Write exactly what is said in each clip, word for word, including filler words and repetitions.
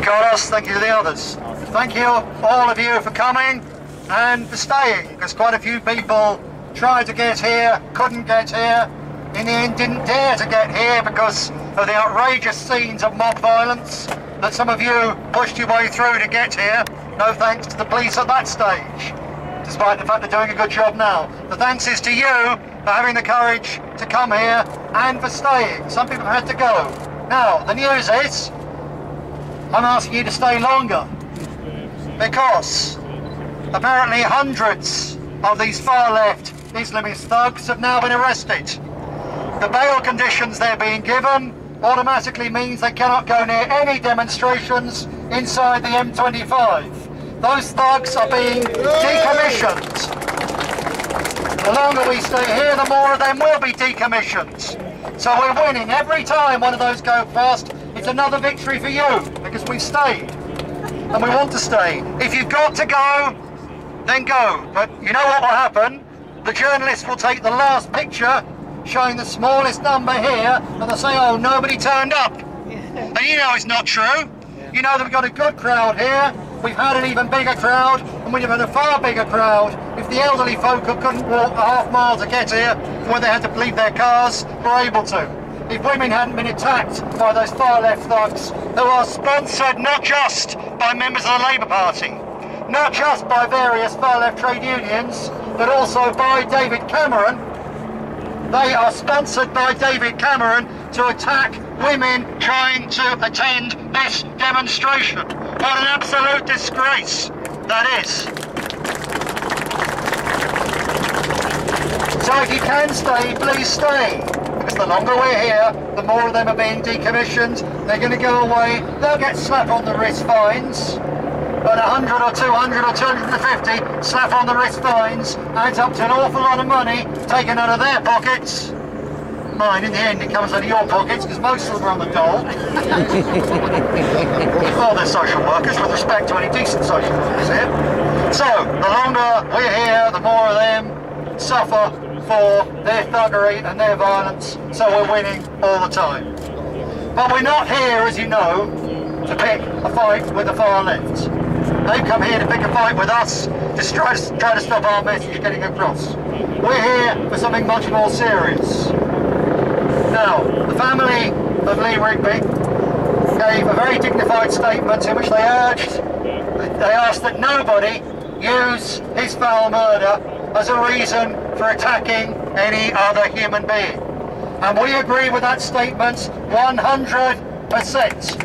Carlos, thank you to the others. Thank you, all of you, for coming and for staying, because quite a few people tried to get here, couldn't get here, in the end didn't dare to get here because of the outrageous scenes of mob violence that some of you pushed your way through to get here. No thanks to the police at that stage, despite the fact they're doing a good job now. The thanks is to you for having the courage to come here and for staying. Some people have had to go. Now, the news is, I'm asking you to stay longer, because apparently hundreds of these far-left Islamist thugs have now been arrested. The bail conditions they're being given automatically means they cannot go near any demonstrations inside the M twenty-five. Those thugs are being decommissioned. The longer we stay here, the more of them will be decommissioned. So we're winning. Every time one of those go past, it's another victory for you, because we've stayed. And we want to stay. If you've got to go, then go. But you know what will happen? The journalists will take the last picture showing the smallest number here, and they'll say, oh, nobody turned up. And you know it's not true. You know that we've got a good crowd here. We've had an even bigger crowd, and we've had a far bigger crowd. If the elderly folk who couldn't walk a half mile to get here, where they had to leave their cars, were able to. If women hadn't been attacked by those far-left thugs, who are sponsored not just by members of the Labour Party, not just by various far-left trade unions, but also by David Cameron. They are sponsored by David Cameron to attack women trying to attend this demonstration. What an absolute disgrace that is. So if you can stay, please stay. Because the longer we're here, the more of them are being decommissioned. They're going to go away. They'll get slap on the wrist fines. But a hundred or two hundred or two hundred and fifty slap on the wrist fines adds up to an awful lot of money taken out of their pockets. Mine, in the end, it comes out of your pockets, because most of them are on the dole. Well, they're social workers, with respect to any decent social workers here. So, the longer we're here, the more of them suffer for their thuggery and their violence, so we're winning all the time. But we're not here, as you know, to pick a fight with the far left. They've come here to pick a fight with us, to try, to try to stop our message getting across. We're here for something much more serious. Now, the family of Lee Rigby gave a very dignified statement in which they urged, they asked that nobody use his foul murder as a reason for attacking any other human being. And we agree with that statement one hundred percent.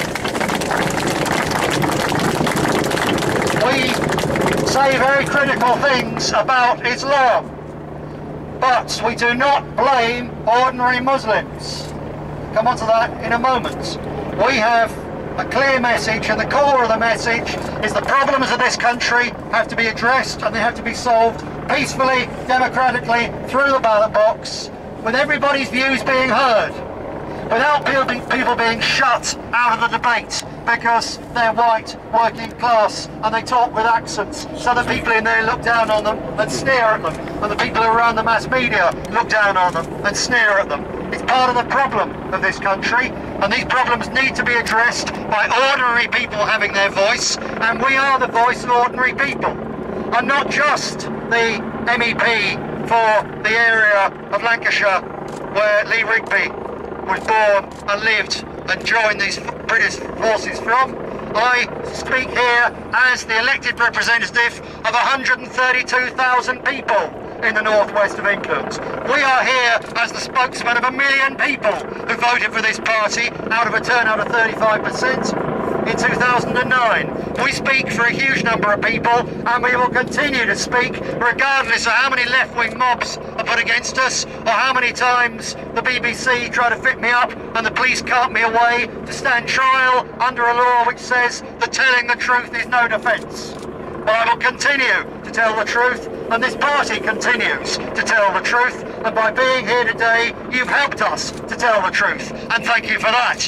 We say very critical things about Islam, but we do not blame ordinary Muslims. Come on to that in a moment. We have a clear message, and the core of the message is the problems of this country have to be addressed, and they have to be solved peacefully, democratically, through the ballot box, with everybody's views being heard, without people being shut out of the debate because they're white, working class, and they talk with accents, so the people in there look down on them and sneer at them, and the people around the mass media look down on them and sneer at them. It's part of the problem of this country, and these problems need to be addressed by ordinary people having their voice, and we are the voice of ordinary people. And not just the M E P for the area of Lancashire where Lee Rigby was born and lived and joined these British forces from. I speak here as the elected representative of one hundred and thirty-two thousand people in the northwest of England. We are here as the spokesman of a million people who voted for this party out of a turnout of thirty-five percent in two thousand nine. We speak for a huge number of people, and we will continue to speak regardless of how many left-wing mobs are put against us, or how many times the B B C try to fit me up and the police cart me away to stand trial under a law which says that telling the truth is no defence. But I will continue to tell the truth, and this party continues to tell the truth, and by being here today, you've helped us to tell the truth, and thank you for that.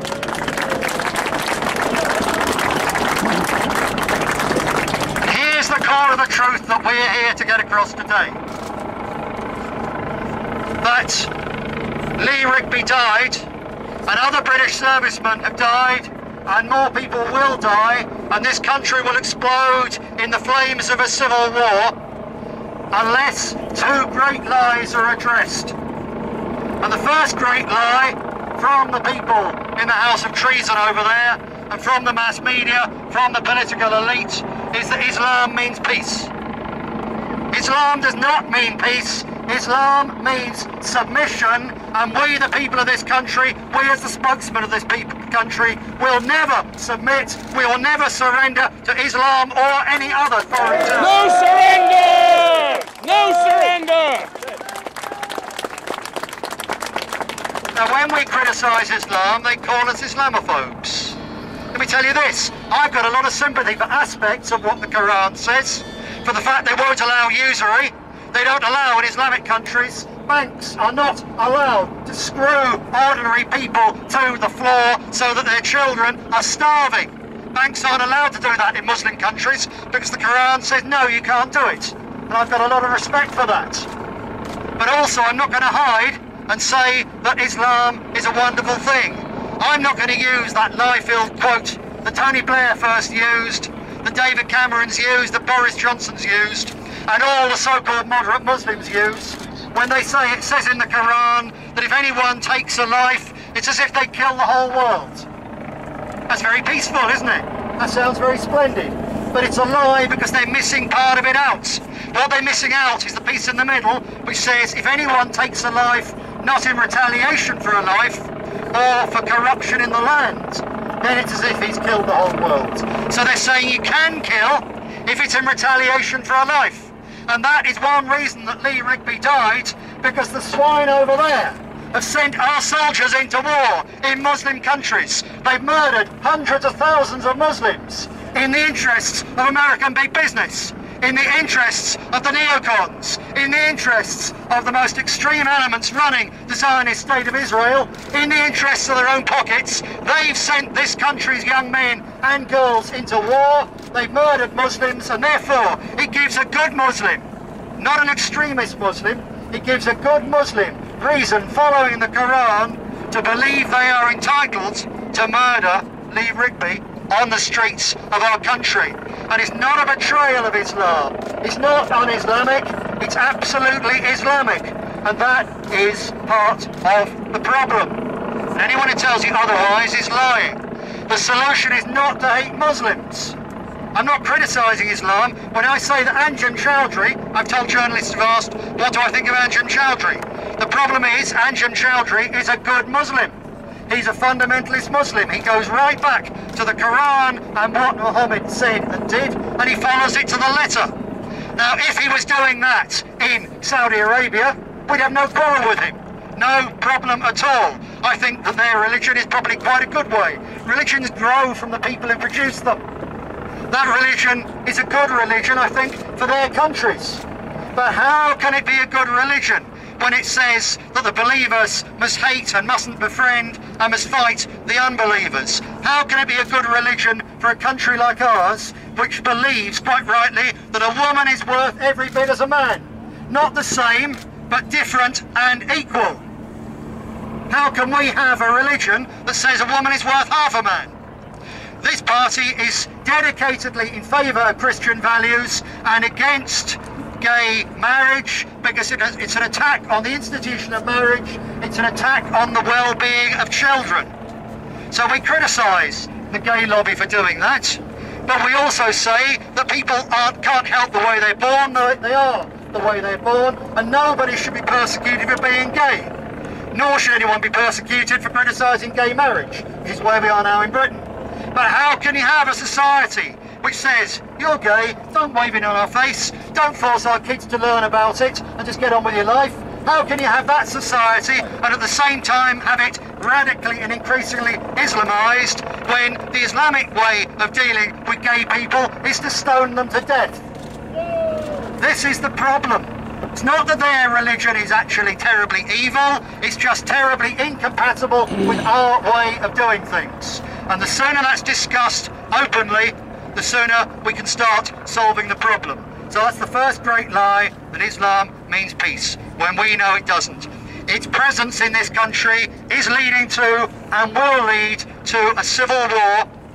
Here's the core of the truth that we're here to get across today. That Lee Rigby died, and other British servicemen have died, and more people will die, and this country will explode in the flames of a civil war unless two great lies are addressed. And the first great lie from the people in the House of Treason over there, and from the mass media, from the political elite, is that Islam means peace. Islam does not mean peace. Islam means submission, and we, the people of this country, we as the spokesmen of this people, country, will never submit, we will never surrender to Islam or any other foreign terror. No surrender! No surrender! Now, when we criticise Islam, they call us Islamophobes. Let me tell you this, I've got a lot of sympathy for aspects of what the Quran says, for the fact they won't allow usury. They don't allow in Islamic countries. Banks are not allowed to screw ordinary people to the floor so that their children are starving. Banks aren't allowed to do that in Muslim countries because the Quran says, no, you can't do it. And I've got a lot of respect for that. But also, I'm not going to hide and say that Islam is a wonderful thing. I'm not going to use that lie-filled quote that Tony Blair first used, that David Cameron's used, that Boris Johnson's used, and all the so-called moderate Muslims use, when they say it says in the Quran that if anyone takes a life, it's as if they kill the whole world. That's very peaceful, isn't it? That sounds very splendid. But it's a lie because they're missing part of it out. What they're missing out is the piece in the middle, which says if anyone takes a life, not in retaliation for a life, or for corruption in the land, then it's as if he's killed the whole world. So they're saying you can kill if it's in retaliation for a life. And that is one reason that Lee Rigby died, because the swine over there have sent our soldiers into war in Muslim countries. They've murdered hundreds of thousands of Muslims in the interests of American big business, in the interests of the neocons, in the interests of the most extreme elements running the Zionist state of Israel, in the interests of their own pockets. They've sent this country's young men and girls into war. They've murdered Muslims, and therefore it gives a good Muslim, not an extremist Muslim, it gives a good Muslim reason following the Quran to believe they are entitled to murder Lee Rigby on the streets of our country. And it's not a betrayal of Islam. It's not un-Islamic, it's absolutely Islamic. And that is part of the problem. And anyone who tells you otherwise is lying. The solution is not to hate Muslims. I'm not criticising Islam. When I say that Anjem Choudhury, I've told journalists who've asked, what do I think of Anjem Choudhury? The problem is, Anjem Choudhury is a good Muslim. He's a fundamentalist Muslim. He goes right back to the Quran and what Muhammad said and did, and he follows it to the letter. Now, if he was doing that in Saudi Arabia, we'd have no quarrel with him. No problem at all. I think that their religion is probably quite a good way. Religions grow from the people who produce them. That religion is a good religion, I think, for their countries. But how can it be a good religion when it says that the believers must hate and mustn't befriend and must fight the unbelievers? How can it be a good religion for a country like ours, which believes, quite rightly, that a woman is worth every bit as a man? Not the same, but different and equal. How can we have a religion that says a woman is worth half a man? This party is dedicatedly in favour of Christian values and against gay marriage, because it is, it's an attack on the institution of marriage, it's an attack on the well-being of children. So we criticise the gay lobby for doing that, but we also say that people aren't, can't help the way they're born, they are the way they're born, and nobody should be persecuted for being gay. Nor should anyone be persecuted for criticising gay marriage, which is where we are now in Britain. But how can you have a society which says, you're gay, don't wave it on our face, don't force our kids to learn about it and just get on with your life? How can you have that society and at the same time have it radically and increasingly Islamised when the Islamic way of dealing with gay people is to stone them to death? This is the problem. It's not that their religion is actually terribly evil, it's just terribly incompatible with our way of doing things. And the sooner that's discussed openly, the sooner we can start solving the problem. So that's the first great lie, that Islam means peace, when we know it doesn't. Its presence in this country is leading to and will lead to a civil war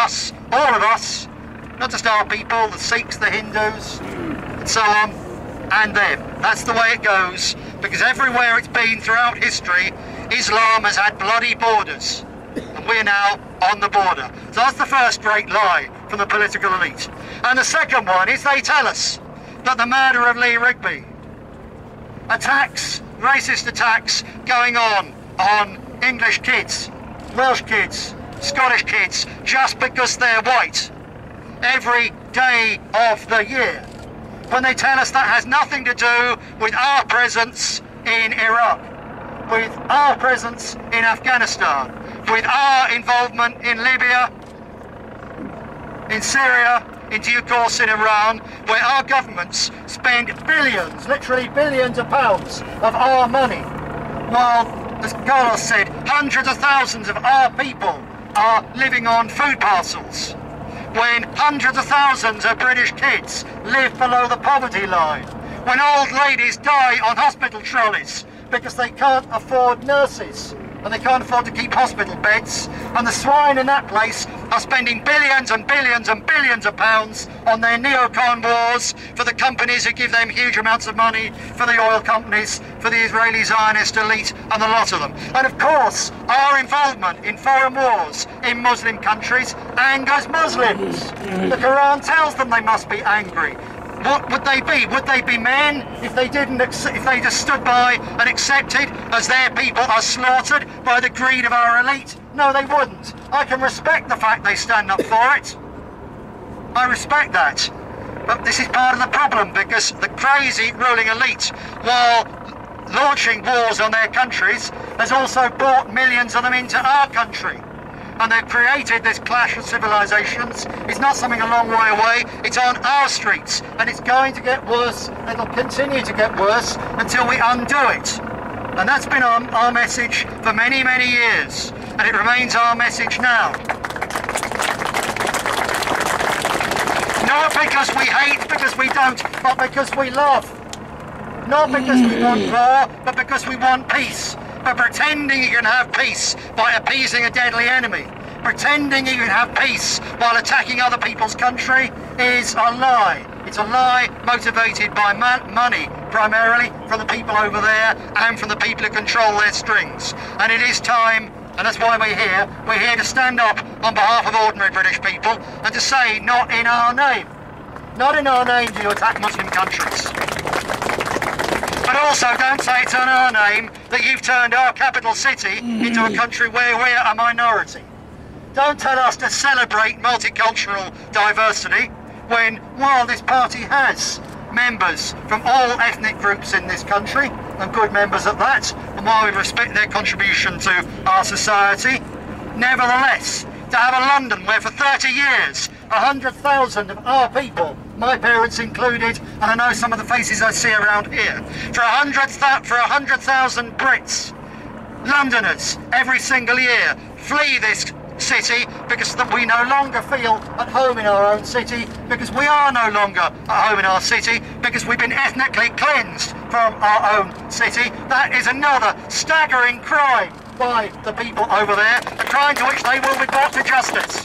us, all of us, not just our people, the Sikhs, the Hindus, and so on, and them. That's the way it goes, because everywhere it's been throughout history, Islam has had bloody borders, and we're now on the border. So that's the first great lie from the political elite. And the second one is they tell us that the murder of Lee Rigby, attacks, racist attacks going on on English kids, Welsh kids, Scottish kids, just because they're white, every day of the year, when they tell us that has nothing to do with our presence in Iraq, with our presence in Afghanistan, with our involvement in Libya, in Syria, in due course in Iran, where our governments spend billions, literally billions of pounds of our money, while, as Carlos said, hundreds of thousands of our people are living on food parcels, when hundreds of thousands of British kids live below the poverty line, when old ladies die on hospital trolleys because they can't afford nurses and they can't afford to keep hospital beds, and the swine in that place are spending billions and billions and billions of pounds on their neocon wars for the companies who give them huge amounts of money, for the oil companies, for the Israeli Zionist elite and the lot of them. And of course, our involvement in foreign wars in Muslim countries angers Muslims. The Quran tells them they must be angry. What would they be? Would they be men if they didn't, if they just stood by and accepted as their people are slaughtered by the greed of our elite? No, they wouldn't. I can respect the fact they stand up for it. I respect that. But this is part of the problem, because the crazy ruling elite, while launching wars on their countries, has also brought millions of them into our country. And they've created this clash of civilizations. It's not something a long way away, it's on our streets, and it's going to get worse, and it'll continue to get worse until we undo it. And that's been our, our message for many, many years, and it remains our message now. Not because we hate, because we don't, but because we love. Not because we want war, but because we want peace. But pretending you can have peace by appeasing a deadly enemy, pretending you can have peace while attacking other people's country, is a lie. It's a lie motivated by money, primarily from the people over there and from the people who control their strings. And it is time, and that's why we're here, we're here to stand up on behalf of ordinary British people and to say, not in our name. Not in our name do you attack Muslim countries. But also don't say it's in our name that you've turned our capital city into a country where we're a minority. Don't tell us to celebrate multicultural diversity when, while this party has members from all ethnic groups in this country, and good members at that, and while we respect their contribution to our society, nevertheless, to have a London where for thirty years, one hundred thousand of our people, my parents included, and I know some of the faces I see around here, for one hundred thousand Brits, Londoners, every single year, flee this city because that we no longer feel at home in our own city, because we are no longer at home in our city, because we've been ethnically cleansed from our own city. That is another staggering crime by the people over there, a crime to which they will be brought to justice.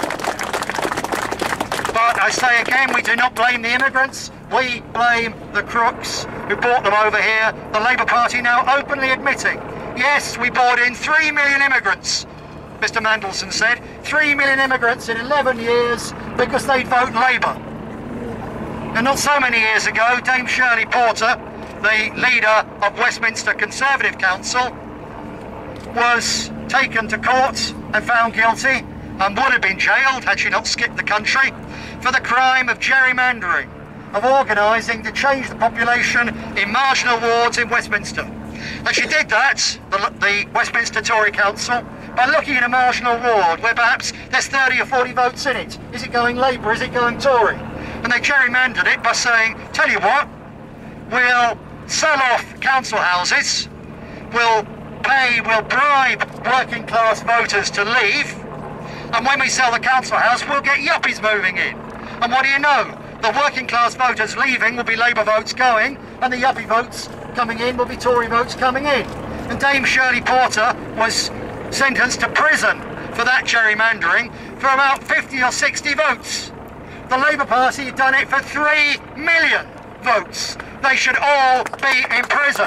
But I say again, we do not blame the immigrants, we blame the crooks who brought them over here. The Labour Party now openly admitting, yes, we brought in three million immigrants, Mister Mandelson said, three million immigrants in eleven years because they'd vote Labour. And not so many years ago, Dame Shirley Porter, the leader of Westminster Conservative Council, was taken to court and found guilty and would have been jailed had she not skipped the country for the crime of gerrymandering, of organising to change the population in marginal wards in Westminster. And she did that, the, the Westminster Tory Council, by looking at a marginal ward where perhaps there's thirty or forty votes in it. Is it going Labour? Is it going Tory? And they gerrymandered it by saying, tell you what, we'll sell off council houses, we'll pay, we'll bribe working class voters to leave, and when we sell the council house, we'll get yuppies moving in. And what do you know? The working class voters leaving will be Labour votes going, and the yuppie votes coming in will be Tory votes coming in. And Dame Shirley Porter was sentenced to prison for that gerrymandering for about fifty or sixty votes. The Labour Party have done it for three million votes. They should all be in prison.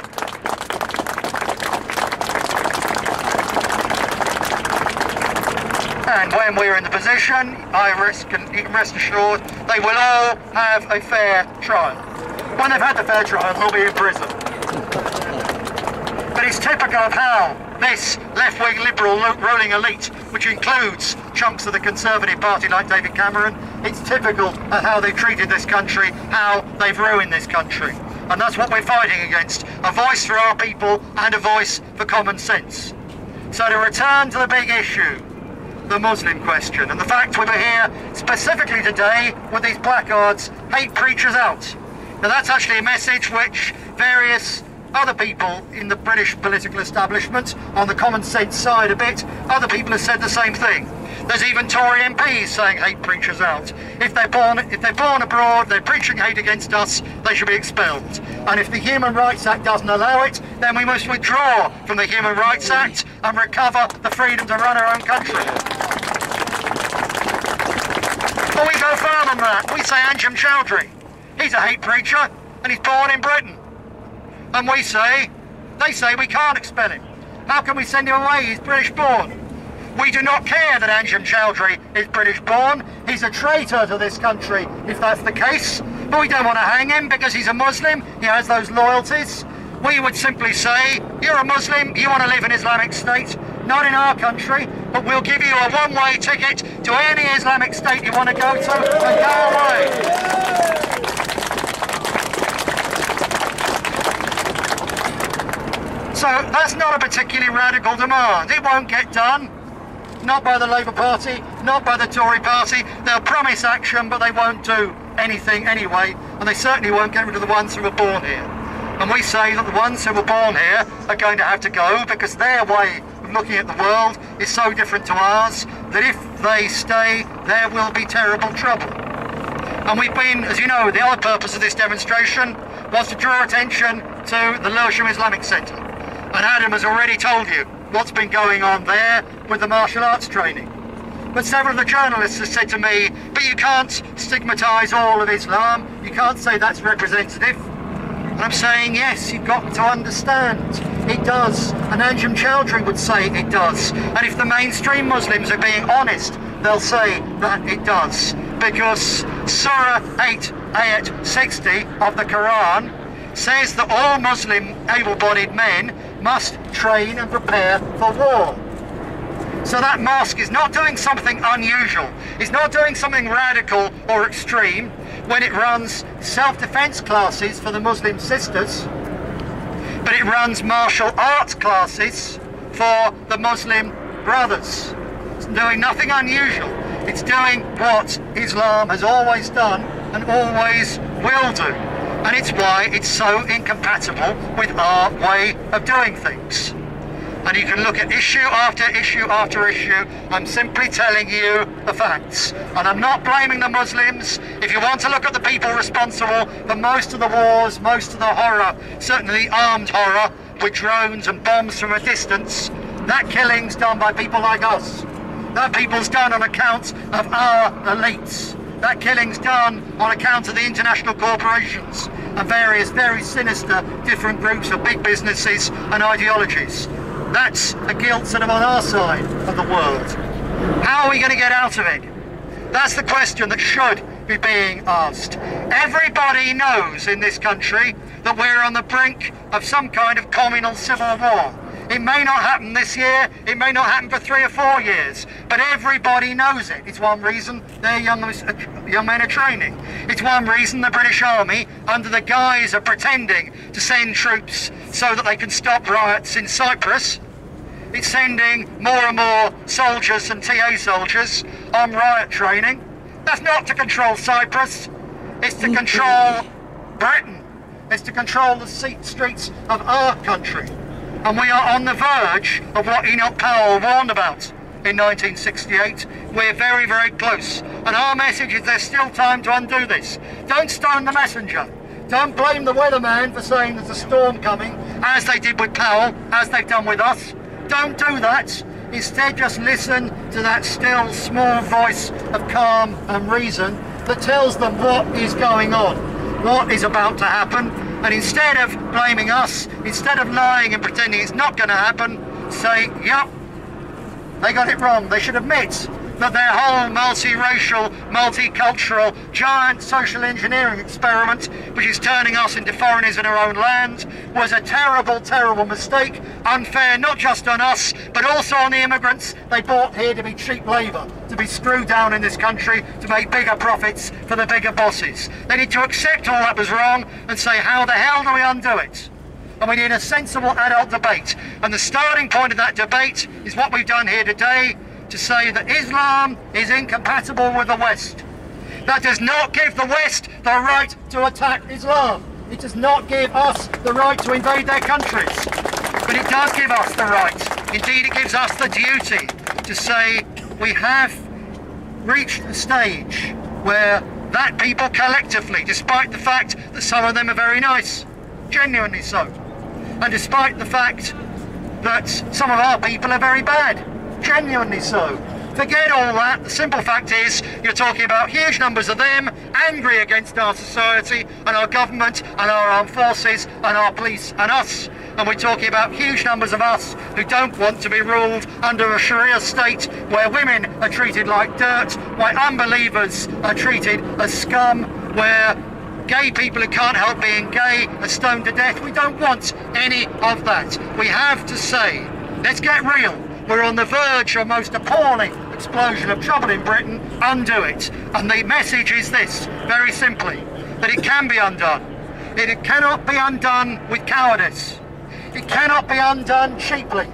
And when we're in the position, I risk, and you can rest assured, they will all have a fair trial. When they've had the fair trial, they'll be in prison. But it's typical of how this left-wing liberal ruling elite, which includes chunks of the Conservative Party like David Cameron, it's typical of how they've treated this country, how they've ruined this country. And that's what we're fighting against, a voice for our people and a voice for common sense. So to return to the big issue, the Muslim question, and the fact we were here specifically today with these placards, hate preachers out. Now that's actually a message which various other people in the British political establishment, on the common sense side a bit, other people have said the same thing. There's even Tory M Ps saying hate preachers out. If they're born, if they're born abroad, they're preaching hate against us, they should be expelled. And if the Human Rights Act doesn't allow it, then we must withdraw from the Human Rights Act and recover the freedom to run our own country. But we go further than that. We say Anjem Choudhury, he's a hate preacher and he's born in Britain. And we say, they say we can't expel him. How can we send him away? He's British born. We do not care that Anjem Choudhury is British born. He's a traitor to this country if that's the case. But we don't want to hang him because he's a Muslim. He has those loyalties. We would simply say, you're a Muslim, you want to live in Islamic State, not in our country, but we'll give you a one-way ticket to any Islamic State you want to go to and go away. So that's not a particularly radical demand. It won't get done. Not by the Labour Party, not by the Tory Party. They'll promise action, but they won't do anything anyway. And they certainly won't get rid of the ones who were born here. And we say that the ones who were born here are going to have to go because their way of looking at the world is so different to ours that if they stay, there will be terrible trouble. And we've been, as you know, the other purpose of this demonstration was to draw attention to the Lewisham Islamic Centre. And Adam has already told you what's been going on there with the martial arts training. But several of the journalists have said to me, but you can't stigmatise all of Islam, you can't say that's representative. And I'm saying, yes, you've got to understand, it does. And Anjem Choudhury would say it does. And if the mainstream Muslims are being honest, they'll say that it does. Because Surah eight, Ayat sixty of the Quran says that all Muslim able-bodied men must train and prepare for war. So that mosque is not doing something unusual. It's not doing something radical or extreme when it runs self-defense classes for the Muslim sisters, but it runs martial arts classes for the Muslim brothers. It's doing nothing unusual. It's doing what Islam has always done and always will do. And it's why it's so incompatible with our way of doing things. And you can look at issue after issue after issue. I'm simply telling you the facts. And I'm not blaming the Muslims. If you want to look at the people responsible for most of the wars, most of the horror, certainly the armed horror, with drones and bombs from a distance, that killing's done by people like us. That people's done on account of our elites. That killing's done on account of the international corporations and various very sinister different groups of big businesses and ideologies. That's a guilt sort of on our side of the world. How are we going to get out of it? That's the question that should be being asked. Everybody knows in this country that we're on the brink of some kind of communal civil war. It may not happen this year, it may not happen for three or four years, but everybody knows it. It's one reason their young, young men are training. It's one reason the British Army, under the guise of pretending to send troops so that they can stop riots in Cyprus, it's sending more and more soldiers and T A soldiers on riot training. That's not to control Cyprus, it's to control Britain. It's to control the streets of our country. And we are on the verge of what Enoch Powell warned about in nineteen sixty-eight. We're very, very close. And our message is there's still time to undo this. Don't stone the messenger. Don't blame the weatherman for saying there's a storm coming, as they did with Powell, as they've done with us. Don't do that. Instead, just listen to that still small voice of calm and reason that tells them what is going on, what is about to happen. And instead of blaming us, instead of lying and pretending it's not going to happen, say, yep, they got it wrong. They should admit that their whole multiracial, multicultural, giant social engineering experiment, which is turning us into foreigners in our own land, was a terrible, terrible mistake, unfair not just on us, but also on the immigrants they brought here to be cheap labour, to be screwed down in this country, to make bigger profits for the bigger bosses. They need to accept all that was wrong and say, how the hell do we undo it? And we need a sensible adult debate. And the starting point of that debate is what we've done here today, to say that Islam is incompatible with the West. That does not give the West the right to attack Islam. It does not give us the right to invade their countries. But it does give us the right, indeed it gives us the duty, to say we have reached a stage where that people collectively, despite the fact that some of them are very nice, genuinely so, and despite the fact that some of our people are very bad, genuinely so. Forget all that. The simple fact is you're talking about huge numbers of them angry against our society and our government and our armed forces and our police and us. And we're talking about huge numbers of us who don't want to be ruled under a Sharia state where women are treated like dirt, where unbelievers are treated as scum, where gay people who can't help being gay are stoned to death. We don't want any of that. We have to say, let's get real. We're on the verge of a most appalling explosion of trouble in Britain. Undo it. And the message is this, very simply, that it can be undone. It cannot be undone with cowardice. It cannot be undone cheaply.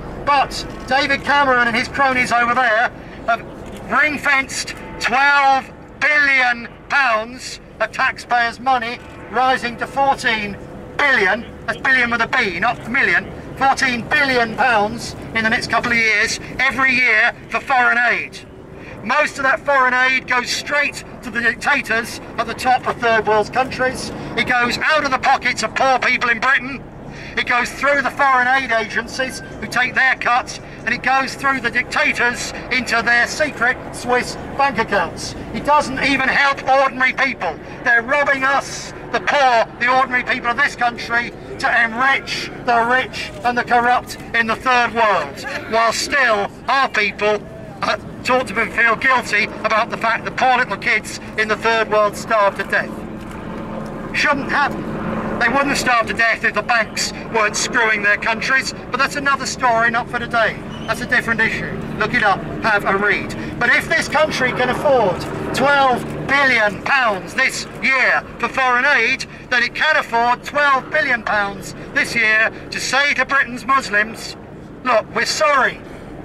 But David Cameron and his cronies over there have ring-fenced twelve billion pounds of taxpayers' money, rising to fourteen billion, that's billion with a B, not million, fourteen billion pounds in the next couple of years, every year for foreign aid. Most of that foreign aid goes straight to the dictators at the top of third world countries. It goes out of the pockets of poor people in Britain. It goes through the foreign aid agencies who take their cut, and it goes through the dictators into their secret Swiss bank accounts. It doesn't even help ordinary people. They're robbing us, the poor, the ordinary people of this country, to enrich the rich and the corrupt in the third world, while still our people are taught to feel guilty about the fact that poor little kids in the third world starve to death. Shouldn't happen. They wouldn't starve to death if the banks weren't screwing their countries, but that's another story, not for today. That's a different issue. Look it up, have a read. But if this country can afford twelve billion pounds this year for foreign aid, then it can afford twelve billion pounds this year to say to Britain's Muslims, look, we're sorry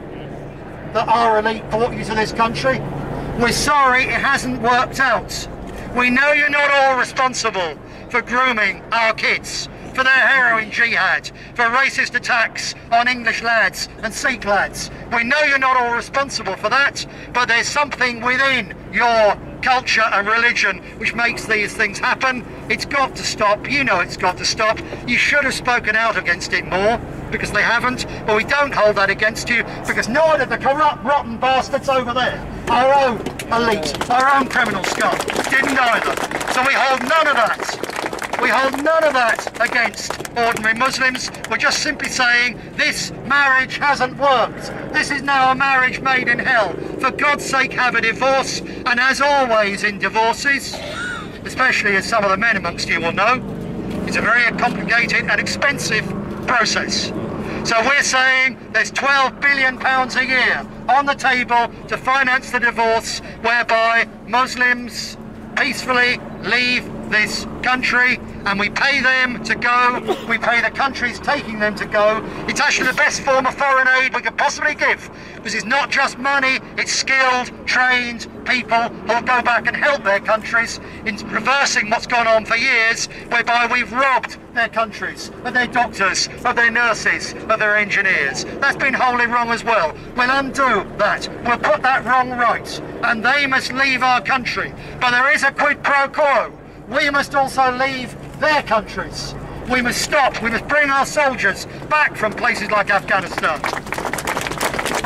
that our elite brought you to this country. We're sorry it hasn't worked out. We know you're not all responsible for grooming our kids, for their heroin jihad, for racist attacks on English lads and Sikh lads. We know you're not all responsible for that, but there's something within your culture and religion which makes these things happen. It's got to stop. You know it's got to stop. You should have spoken out against it more, because they haven't, but we don't hold that against you, because neither the corrupt, rotten bastards over there, our own elite, our own criminal scum, didn't either. So we hold none of that. We hold none of that against ordinary Muslims. We're just simply saying this marriage hasn't worked. This is now a marriage made in hell. For God's sake, have a divorce. And as always in divorces, especially as some of the men amongst you will know, it's a very complicated and expensive process. So we're saying there's twelve billion pounds a year on the table to finance the divorce, whereby Muslims peacefully leave this country, and we pay them to go, we pay the countries taking them to go. It's actually the best form of foreign aid we could possibly give, because it's not just money, it's skilled, trained people who'll go back and help their countries in reversing what's gone on for years, whereby we've robbed their countries of their doctors, of their nurses, of their engineers. That's been wholly wrong as well. We'll undo that. We'll put that wrong right, and they must leave our country. But there is a quid pro quo. We must also leave their countries. We must stop. We must bring our soldiers back from places like Afghanistan.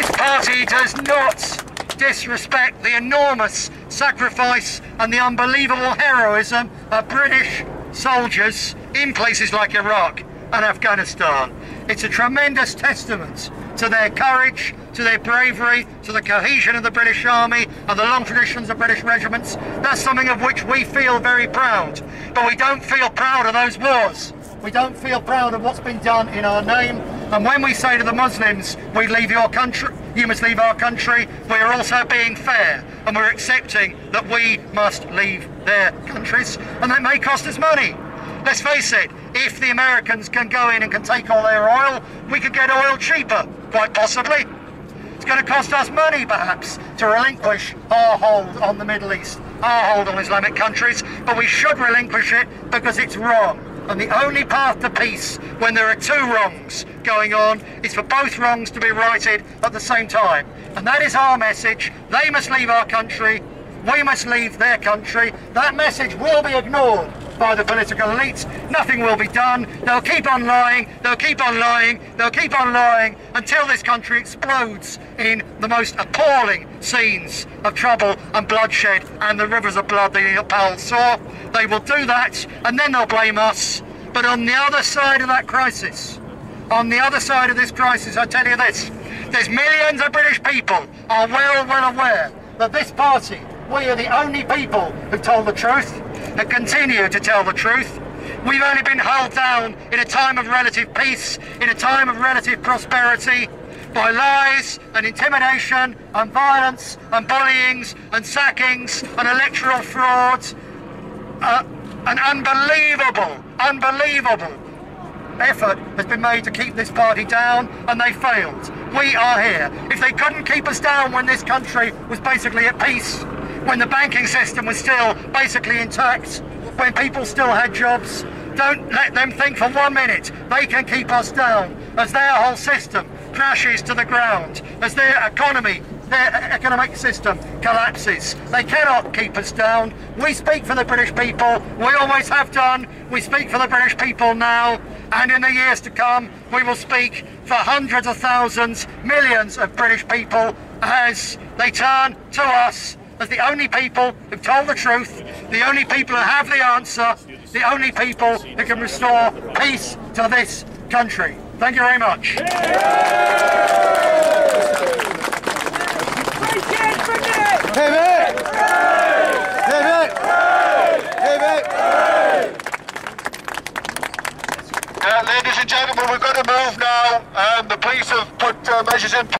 This party does not disrespect the enormous sacrifice and the unbelievable heroism of British soldiers in places like Iraq and Afghanistan. It's a tremendous testament to their courage, to their bravery, to the cohesion of the British Army and the long traditions of British regiments. That's something of which we feel very proud. But we don't feel proud of those wars. We don't feel proud of what's been done in our name. And when we say to the Muslims, we leave your country, you must leave our country, we are also being fair, and we're accepting that we must leave their countries, and that may cost us money. Let's face it, if the Americans can go in and can take all their oil, we could get oil cheaper, quite possibly. It's going to cost us money, perhaps, to relinquish our hold on the Middle East, our hold on Islamic countries, but we should relinquish it because it's wrong. And the only path to peace when there are two wrongs going on is for both wrongs to be righted at the same time. And that is our message. They must leave our country. We must leave their country. That message will be ignored by the political elites. Nothing will be done. They'll keep on lying. They'll keep on lying. They'll keep on lying until this country explodes in the most appalling scenes of trouble and bloodshed and the rivers of blood that Powell saw. They will do that and then they'll blame us. But on the other side of that crisis, on the other side of this crisis, I tell you this, there's millions of British people are well, well aware that this party, we are the only people who told the truth, and continue to tell the truth. We've only been held down in a time of relative peace, in a time of relative prosperity, by lies and intimidation and violence and bullyings and sackings and electoral frauds. Uh, an unbelievable, unbelievable effort has been made to keep this party down, and they failed. We are here. If they couldn't keep us down when this country was basically at peace, when the banking system was still basically intact, when people still had jobs, don't let them think for one minute they can keep us down as their whole system crashes to the ground, as their economy, their economic system collapses. They cannot keep us down. We speak for the British people. We always have done. We speak for the British people now, and in the years to come, we will speak for hundreds of thousands, millions of British people as they turn to us as the only people who've told the truth, the only people who have the answer, the only people who can restore peace to this country. Thank you very much. Uh, ladies and gentlemen, we're going to move now. Um, the police have put uh, measures in place.